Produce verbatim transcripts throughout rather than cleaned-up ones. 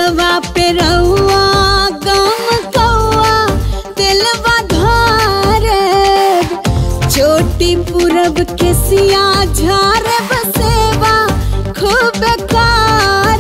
दिलवा पे रहुआ गम कौआ दिलवा धारे चोटी पूरब के सिया झारे बसेवा खूब कार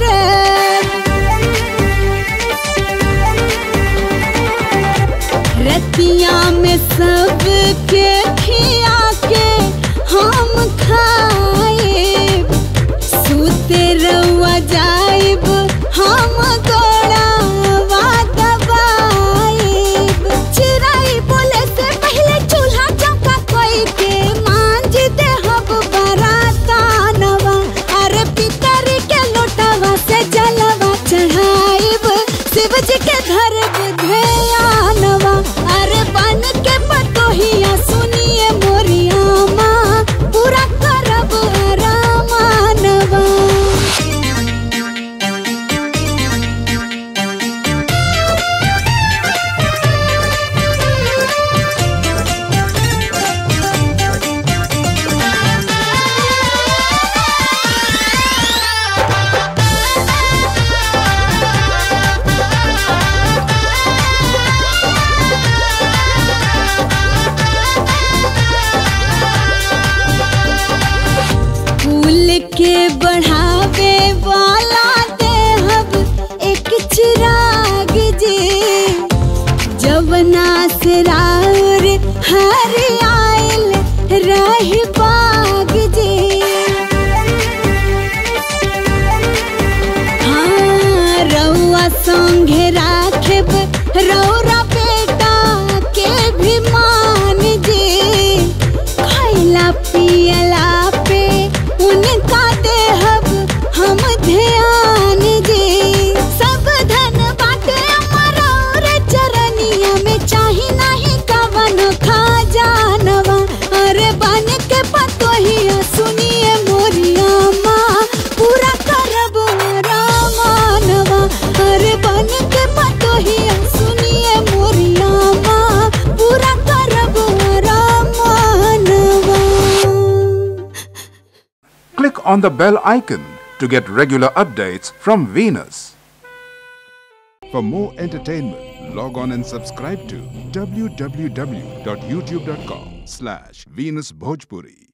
रतिया में सब के खिया के हम खाए सूते रहुआ जाइब हम गोड़ा दबाइब चिराई बोले से पहले चूल्हा चौका कोई के मांझ दे हब बरातानवा अरे पितरी के लोटावा से जलवा चढ़ाइब शिव जी के घर बुधेयानवा अरे बन के पतोहिया सुनिए मोरिया माँ पूरा करब रामानवा। के बढ़ावे वाला देहब एक चिराग जी जवना से राउर हर आयल रही बाग जी हाँ रउआ संगे राखेब रौरा बेटा के भी मान जी खैला पियला पे उनका देहब हम ध्यान जी सब धन बाटे अमरा और चरनिया में चाही नहीं कवन खा जानवा अरे बन के पतोहिया सुनिए मोरिया माँ पूरा करब रामानवा अरे बन के पतोहिया सुनिए मोरिया माँ पूरा करब रामानवा। Click on the bell icon to get regular updates from Venus. For more entertainment, log on and subscribe to w w w dot youtube dot com slash Venus Bhojpuri.